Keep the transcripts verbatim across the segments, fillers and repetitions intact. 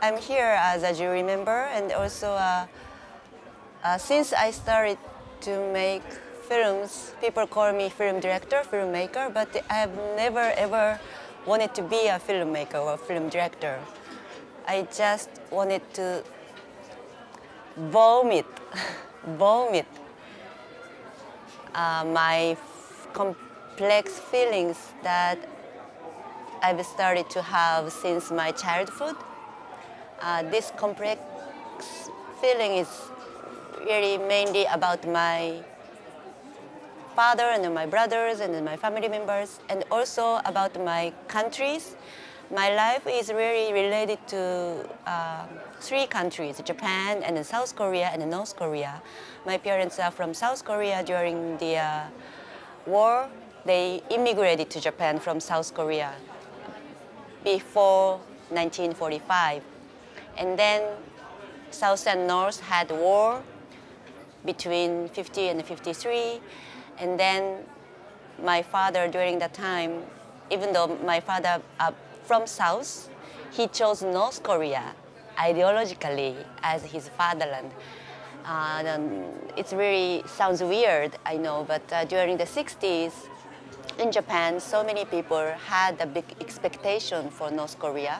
I'm here as a jury member, and also uh, uh, since I started to make films, people call me film director, filmmaker, but I have never ever wanted to be a filmmaker or film director. I just wanted to vomit, vomit uh, my complex feelings that I've started to have since my childhood. Uh, this complex feeling is really mainly about my father and my brothers and my family members, and also about my countries. My life is really related to uh, three countries, Japan and South Korea and North Korea. My parents are from South Korea. During the uh, war. They immigrated to Japan from South Korea before nineteen forty-five. And then South and North had war between fifty and fifty-three. And then my father, during that time, even though my father uh, from South, he chose North Korea ideologically as his fatherland. Uh, it really sounds weird, I know, but uh, during the sixties in Japan, so many people had a big expectation for North Korea.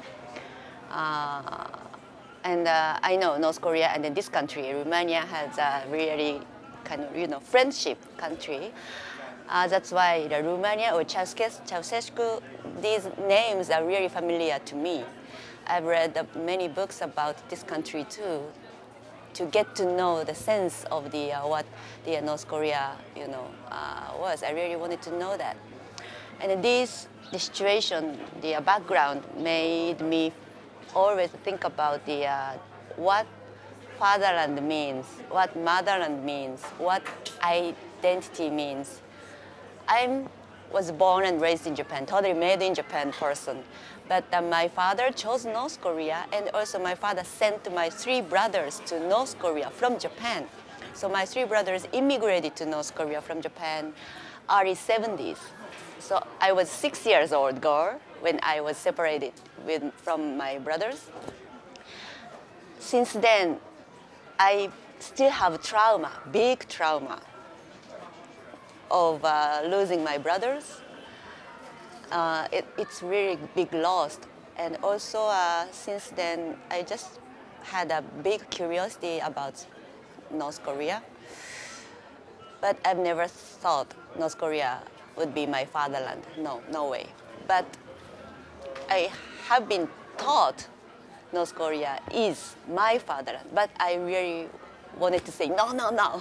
Uh, and uh, I know North Korea and then this country, Romania, has a really kind of, you know, friendship country. Uh, that's why the Romania or Ceausescu, these names are really familiar to me. I've read uh, many books about this country too, to get to know the sense of the uh, what the uh, North Korea, you know, uh, was. I really wanted to know that. And this the situation, the uh, background, made me always think about the uh, what fatherland means, what motherland means, what identity means. I was born and raised in Japan, totally made in Japan person. But uh, my father chose North Korea, and also my father sent my three brothers to North Korea from Japan. So my three brothers immigrated to North Korea from Japan early seventies. So I was six years old girl when I was separated with, from my brothers. Since then, I still have trauma, big trauma of uh, losing my brothers. Uh, it, it's really big loss. And also, uh, since then, I just had a big curiosity about North Korea. But I've never thought North Korea would be my fatherland. No, no way. But I have been taught North Korea is my fatherland. But I really wanted to say, no, no, no.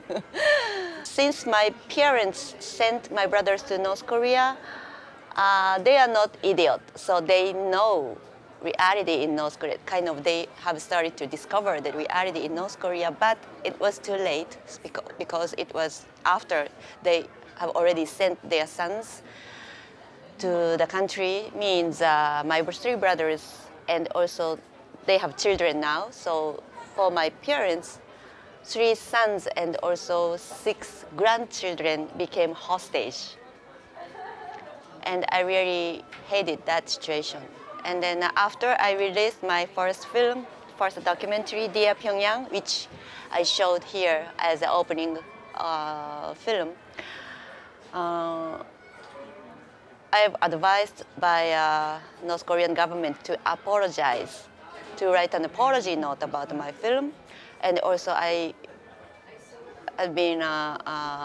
Since my parents sent my brothers to North Korea, Uh, they are not idiots, so they know reality in North Korea. Kind of, they have started to discover the reality in North Korea, but it was too late because it was after they have already sent their sons to the country. Means uh, my three brothers, and also they have children now. So for my parents, three sons and also six grandchildren became hostage. And I really hated that situation. And then after I released my first film, first documentary, Dear Pyongyang, which I showed here as an opening uh, film, uh, I've advised by uh, North Korean government to apologize, to write an apology note about my film. And also I have been uh,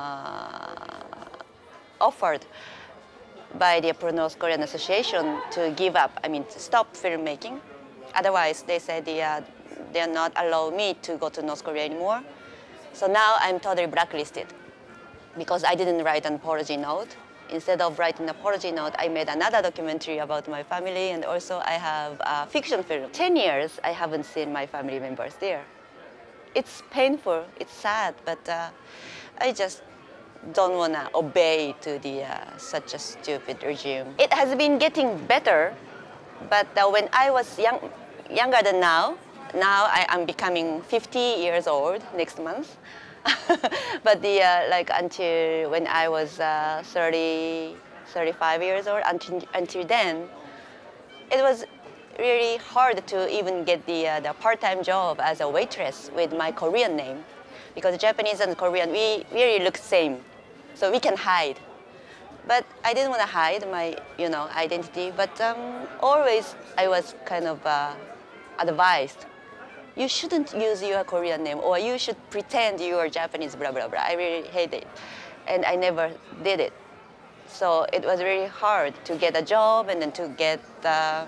uh, offered by the Pro-North Korean Association to give up, I mean, to stop filmmaking. Otherwise, they said they are, they are not allow me to go to North Korea anymore. So now I'm totally blacklisted because I didn't write an apology note. Instead of writing an apology note, I made another documentary about my family, and also I have a fiction film. Ten years, I haven't seen my family members there. It's painful, it's sad, but uh, I just don't want to obey to the uh, such a stupid regime. It has been getting better, but uh, when I was young, younger than now, now I am becoming fifty years old next month. But the uh, like until when I was uh, thirty, thirty-five years old, until until then, it was really hard to even get the, uh, the part-time job as a waitress with my Korean name, because Japanese and Korean, we really look same, so we can hide. But I didn't want to hide my, you know, identity, but um, always I was kind of uh, advised, you shouldn't use your Korean name, or you should pretend you are Japanese, blah, blah, blah. I really hate it, and I never did it. So it was really hard to get a job and then to get, uh,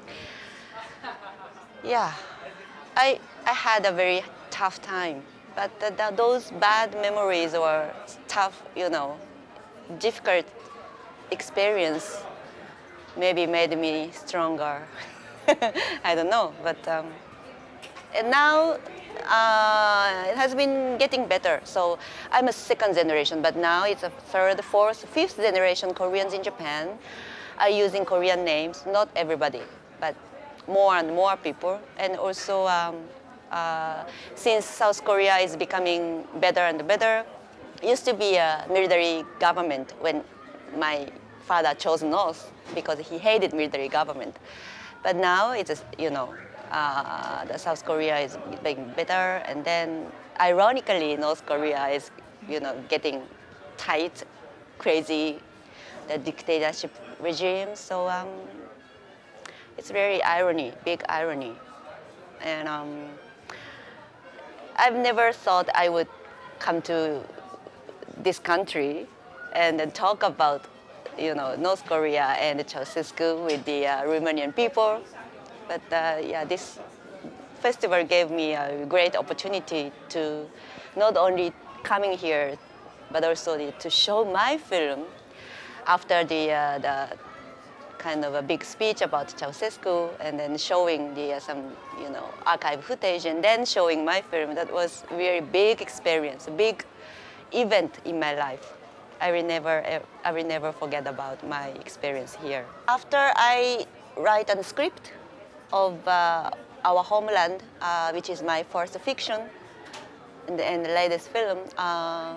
yeah, I, I had a very tough time. But the, the, those bad memories or tough, you know, difficult experience maybe made me stronger. I don't know, but um, and now uh, it has been getting better. So I'm a second generation, but now it's a third, fourth, fifth generation Koreans in Japan are using Korean names. Not everybody, but more and more people. And also, um, uh, since South Korea is becoming better and better, it used to be a military government when my father chose North because he hated military government. But now it's, you know, uh, the South Korea is getting better, and then ironically, North Korea is, you know, getting tight, crazy, the dictatorship regime. So um, it's very irony, big irony. And um, I've never thought I would come to this country and then talk about, you know, North Korea and Ceausescu with the uh, Romanian people. But uh, yeah, this festival gave me a great opportunity to not only coming here, but also the, to show my film after the, uh, the kind of a big speech about Ceausescu, and then showing the, uh, some, you know, archive footage, and then showing my film. That was a very big experience, a big event in my life. I will never, I will never forget about my experience here. After I write a script of uh, Our Homeland, uh, which is my first fiction and the, and the latest film, uh,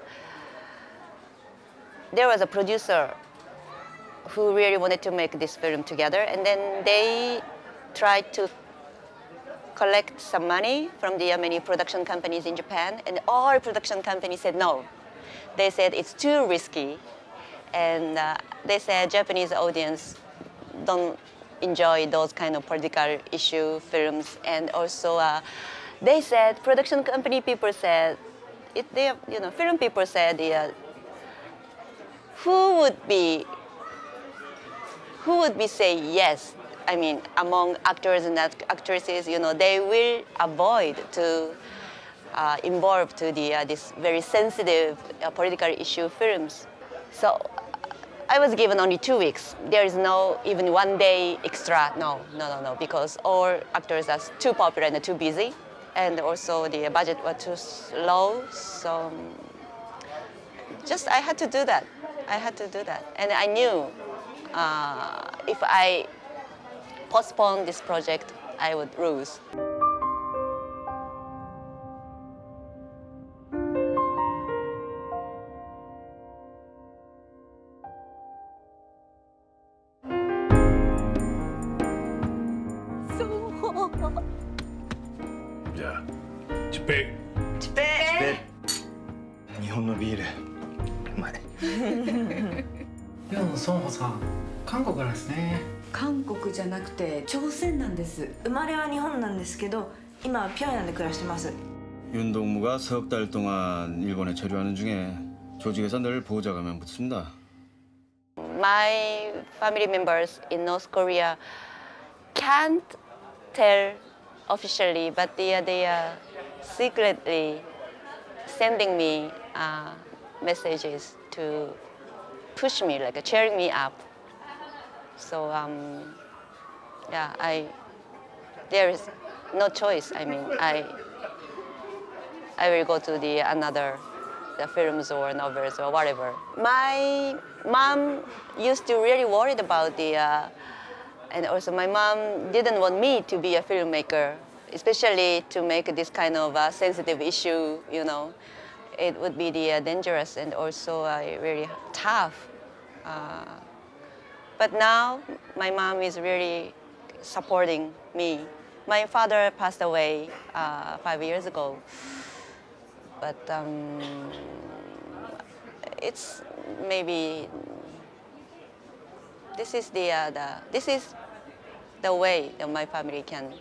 there was a producer who really wanted to make this film together, and then they tried to collect some money from the uh, many production companies in Japan, and all production companies said no. They said it's too risky, and uh, they said Japanese audience don't enjoy those kind of political issue films, and also uh, they said, production company people said, it, they, you know, film people said, uh, who would be, who would be say yes? I mean, among actors and actresses, you know, they will avoid to uh, involve to the uh, this very sensitive uh, political issue films. So I was given only two weeks. There is no even one day extra. No, no, no, no, because all actors are too popular and too busy, and also the budget was too low. So just I had to do that. I had to do that, and I knew uh, if I postpone this project, I would lose. 자, 집회. 집회. 日本のビールうまい。 いや、ソンホさん、韓国からですね。 韓国じゃなくて朝鮮なんです。生まれは日本なんですけど、今は平壌で暮らしてます。 윤동무가 석 달 동안 일본에 체류하는 중에 조직에서 늘 보호자 가면 붙습니다. My family members in North Korea can't tell officially, but they are, they are secretly sending me uh, messages to push me, like cheering me up. So um, yeah, I there is no choice. I mean, I I will go to the another the films or novels or whatever. My mom used to really worried about the, uh, and also my mom didn't want me to be a filmmaker, especially to make this kind of uh, sensitive issue. You know, it would be the uh, dangerous and also uh, really tough. Uh, but now my mom is really supporting me. My father passed away uh, five years ago, but um, it's maybe this is the, uh, the this is the way that my family can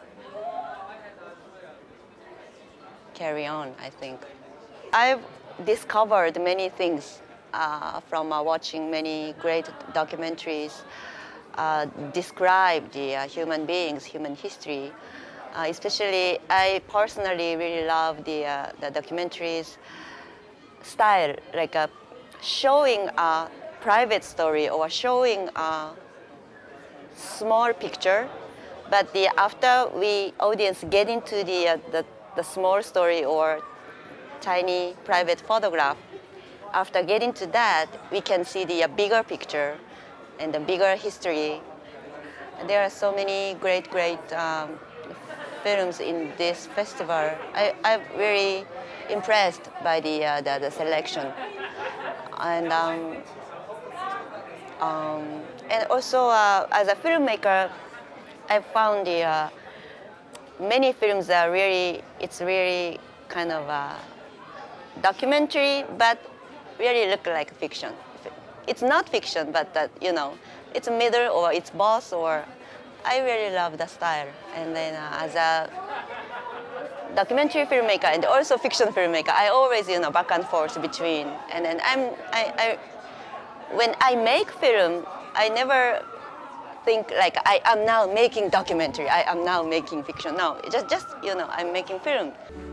carry on, I think. I've discovered many things uh, from uh, watching many great documentaries uh, describe the uh, human beings, human history. Uh, especially, I personally really love the, uh, the documentaries style, like uh, showing a private story or showing a small picture, but the, after we audience get into the, uh, the, the small story or tiny private photograph, after getting to that, we can see the uh, bigger picture and the bigger history. And there are so many great, great um, films in this festival. I, I'm very impressed by the, uh, the, the selection. And, um, um, and also, uh, as a filmmaker, I found the, uh, many films are really, it's really kind of a documentary, but really look like fiction. It's not fiction, but that, you know, it's middle or it's both, or I really love the style. And then uh, as a documentary filmmaker and also fiction filmmaker, I always, you know, back and forth between. And then I'm, I, I, when I make film, I never think like I am now making documentary, I am now making fiction. No, just, just you know, I'm making film.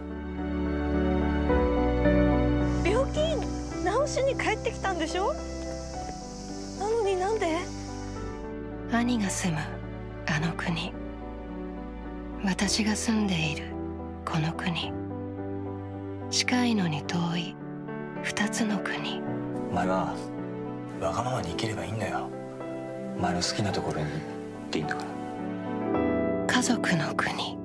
病気治しに帰ってきたんでしょ？なのになんで？ 兄が住むあの国、私が住んでいるこの国、近いのに遠い二つの国。 お前はわがままに生きればいいんだよ。お前の好きなところに行っていいんだから。 家族の国。